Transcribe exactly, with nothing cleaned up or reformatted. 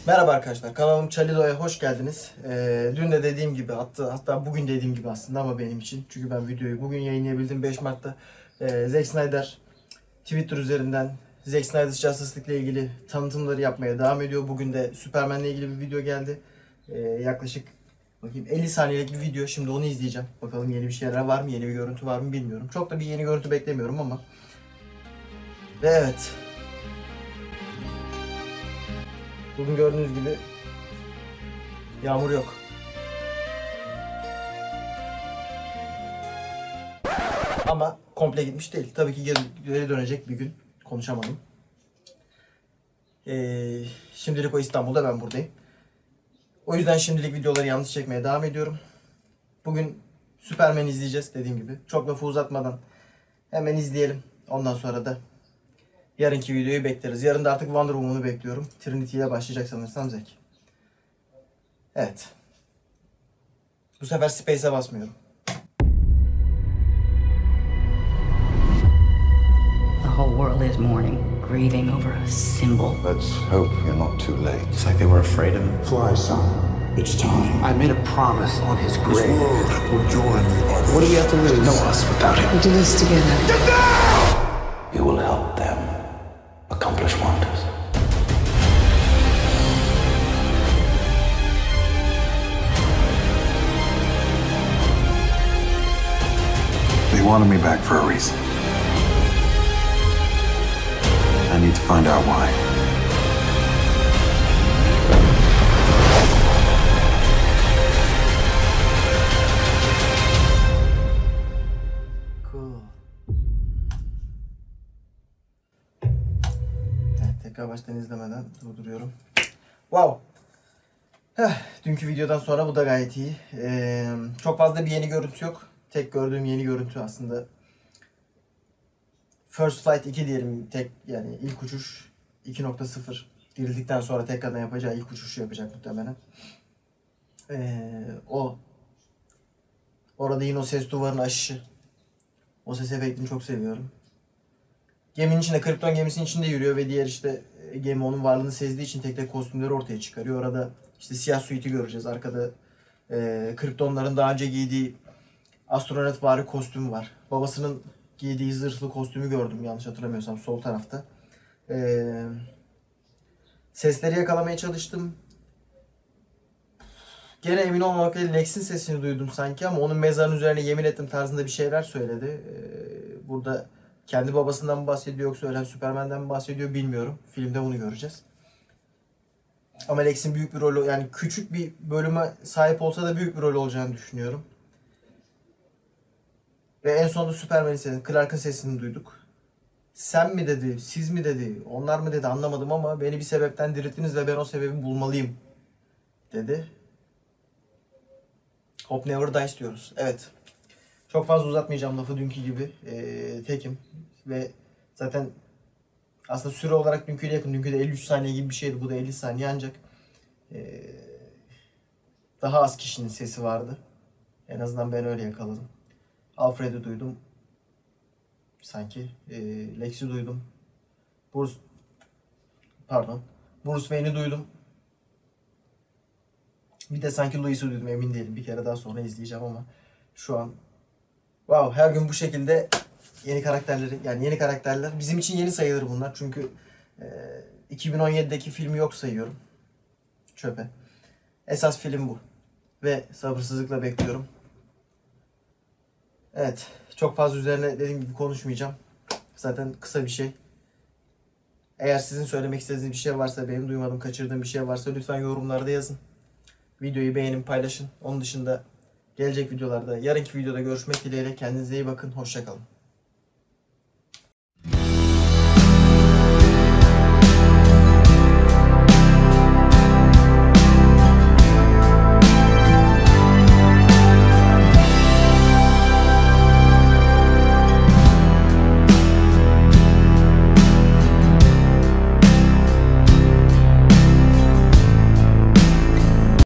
Merhaba arkadaşlar, kanalım Chalido'ya hoş geldiniz. Ee, dün de dediğim gibi, hatta, hatta bugün dediğim gibi aslında ama benim için. Çünkü ben videoyu bugün yayınlayabildim beş Mart'ta. Ee, Zack Snyder Twitter üzerinden Zack Snyder Justice League ile ilgili tanıtımları yapmaya devam ediyor. Bugün de Superman ile ilgili bir video geldi. Ee, yaklaşık bakayım elli saniyelik bir video. Şimdi onu izleyeceğim. Bakalım yeni bir şeyler var mı, yeni bir görüntü var mı bilmiyorum. Çok da bir yeni görüntü beklemiyorum ama. Ve evet. Bugün gördüğünüz gibi yağmur yok. Ama komple gitmiş değil. Tabii ki geri, geri dönecek bir gün. Konuşamadım. Ee, şimdilik o İstanbul'da, ben buradayım. O yüzden şimdilik videoları yalnız çekmeye devam ediyorum. Bugün Superman izleyeceğiz dediğim gibi. Çok lafı uzatmadan hemen izleyelim. Ondan sonra da yarınki videoyu bekleriz. Yarın da artık Wonder Woman'ı bekliyorum. Trinity ile başlayacak sanırsam Zack. Evet. Bu sefer Space'e basmıyorum. The whole world is mourning, grieving over a symbol. Let's hope you're not too late. It's like they were afraid of him. Fly, son. It's time. I made a promise on his This grave. world will join the others. What do we have to lose? No us without him. We do this together. You will help them accomplish wonders. They wanted me back for a reason. I need to find out why. Cool. Evet, tekrar baştan izlemeden durduruyorum. Wow. Heh, dünkü videodan sonra bu da gayet iyi. Ee, çok fazla bir yeni görüntü yok. Tek gördüğüm yeni görüntü aslında First Flight iki diyelim, tek yani ilk uçuş iki nokta sıfır dirildikten sonra tekrardan yapacağı ilk uçuşu yapacak muhtemelen. Ee, o orada yine o ses duvarının aşışı. O ses efektini çok seviyorum. Geminin içinde, Krypton gemisinin içinde yürüyor ve diğer işte gemi onun varlığını sezdiği için tek tek kostümleri ortaya çıkarıyor. Orada işte siyah suite'i göreceğiz. Arkada e, Kryptonların daha önce giydiği astronotvari kostümü var. Babasının giydiği zırhlı kostümü gördüm yanlış hatırlamıyorsam sol tarafta. Ee, sesleri yakalamaya çalıştım. Gene emin olmamakla Lex'in sesini duydum sanki ama onun mezarın üzerine yemin ettim tarzında bir şeyler söyledi. Ee, burada kendi babasından mı bahsediyor yoksa ölen Superman'den mi bahsediyor bilmiyorum. Filmde bunu göreceğiz. Ama Lex'in büyük bir rolü, yani küçük bir bölüme sahip olsa da büyük bir rol olacağını düşünüyorum. Ve en sonunda Superman'in sesini, Clark'ın sesini duyduk. Sen mi dedi, siz mi dedi, onlar mı dedi anlamadım ama beni bir sebepten dirilttiniz ve ben o sebebi bulmalıyım dedi. Hope never dies diyoruz. Evet. Çok fazla uzatmayacağım lafı dünkü gibi. Ee, tekim. Ve zaten aslında süre olarak dünküyle yakın. Dünkü de elli üç saniye gibi bir şeydi. Bu da elli saniye ancak ee, daha az kişinin sesi vardı. En azından ben öyle yakaladım. Alfred'i duydum. Sanki. E, Lex'i duydum. Bruce pardon. Bruce Wayne'i duydum. Bir de sanki Lois'i duydum, emin değilim. Bir kere daha sonra izleyeceğim ama şu an wow, her gün bu şekilde yeni karakterleri, yani yeni karakterler bizim için yeni sayılır bunlar. Çünkü e, iki bin on yedideki filmi yok sayıyorum. Çöpe. Esas film bu. Ve sabırsızlıkla bekliyorum. Evet, çok fazla üzerine dediğim gibi konuşmayacağım. Zaten kısa bir şey. Eğer sizin söylemek istediğiniz bir şey varsa, benim duymadığım, kaçırdığım bir şey varsa lütfen yorumlarda yazın. Videoyu beğenin, paylaşın. Onun dışında gelecek videolarda, yarınki videoda görüşmek dileğiyle kendinize iyi bakın. Hoşça kalın.